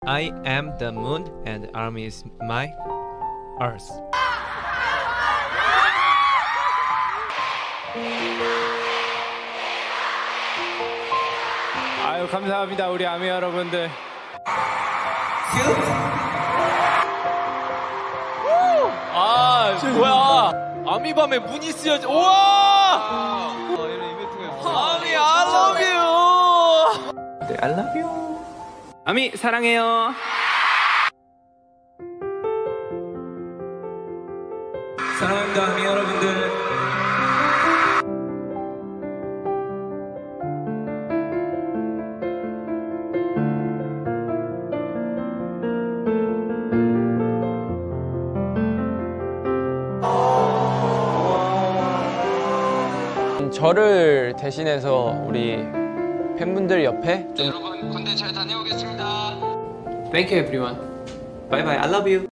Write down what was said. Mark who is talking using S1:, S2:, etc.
S1: I am the moon and army is my earth.
S2: 아유, 감사합니다, 우리 아미 여러분들. 아, 뭐야? 아미밤에 문이 쓰여져. 우와! 이런 이벤트가. 아미, I love you. 네, I love you. 아미, 사랑해요. 사랑합니다, 아미 여러분들.
S3: 저를 대신해서 우리 팬분들 옆에 좀
S2: 여러분 군대 잘 다녀오겠습니다.
S1: Thank you everyone. Bye bye. I love you.